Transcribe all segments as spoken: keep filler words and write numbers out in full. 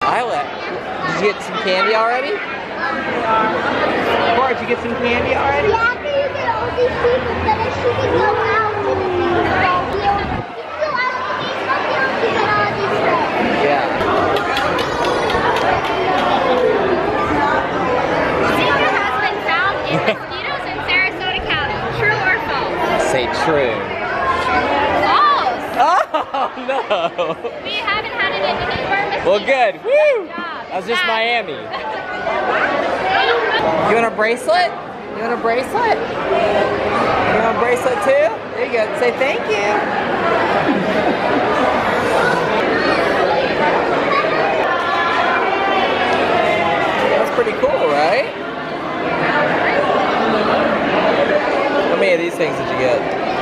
Isla, did you get some candy already? Cora, did you get some candy already? Yeah, after you get all these people, then I should go out to the field. You go out to the baseball field to get all these things. Yeah. Zebra has been found in mosquitoes in Sarasota County. True or false? Say true. False! Oh, no. We haven't had it in any of our mosquitoes. Well, good. Woo! Good job. That was just Yeah. Miami. You want a bracelet? You want a bracelet? You want a bracelet too? There you go. Say thank you. That's pretty cool, right? How many of these things did you get?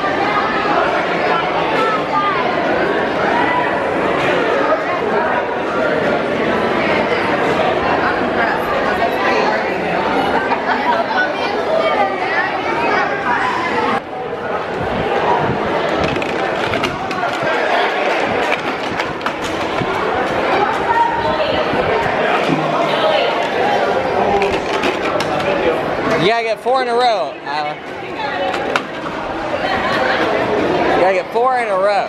You gotta get four in a row, Isla. You gotta get four in a row.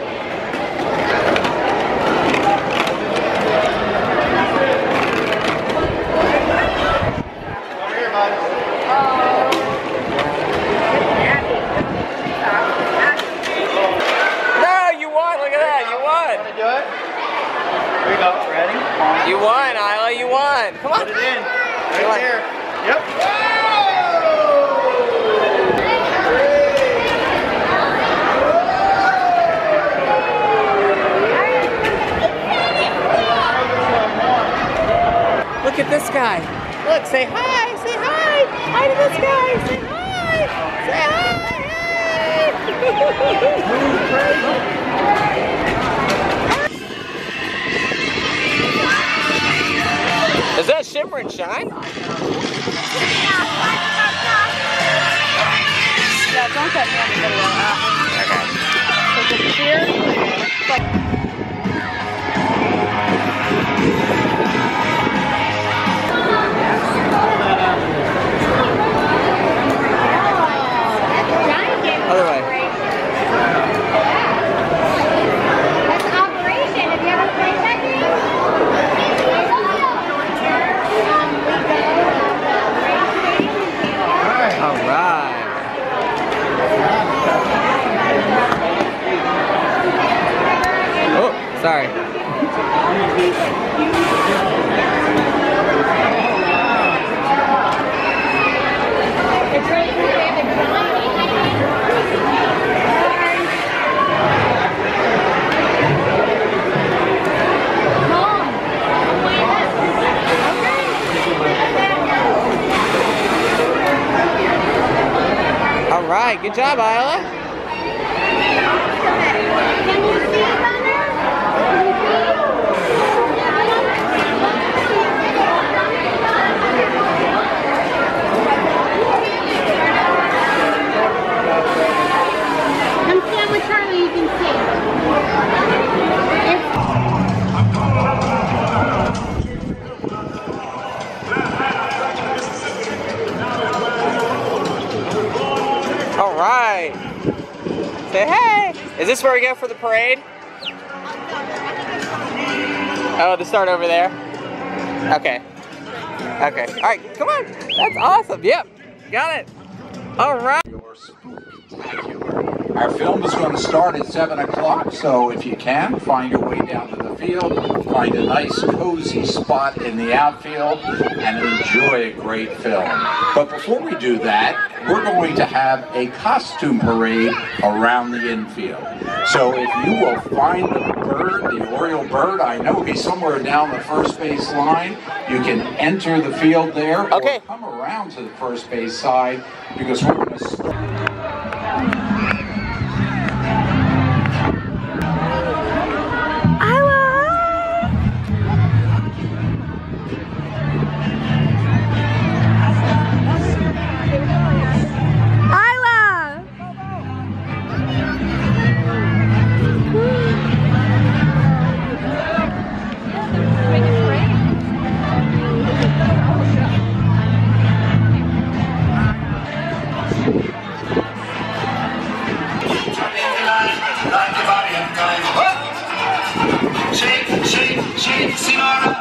No, you won. Look at that. You won. Want to do it? Here we go. Ready? You won, Isla. You won. Come on. Put it in. Come on. Right there. Yep. Look at this guy. Look, say hi. Say hi. Hi to this guy. Say hi. Say hi. Is that Shimmer and Shine? Yeah, don't cut me on the video. Okay. So just here. Like Other way. that's an operation. Have you ever played that game? All right. Oh, sorry. It's right here. They have a All right. Good job, Isla. Can you see it on there? Can you see? Come stand with Charlie, you can see. It's All right. Say hey. Is this where we go for the parade? Oh, the start over there? Okay. Okay. All right, come on. That's awesome. Yep. Got it. All right. Our film is going to start at seven o'clock, so if you can, find your way down to the field, find a nice cozy spot in the outfield, and enjoy a great film. But before we do that, we're going to have a costume parade around the infield. So if you will find the bird, the Oriole bird, I know he's somewhere down the first base line, you can enter the field there, okay, or come around to the first base side, because we're going to start. Make it Dixie or a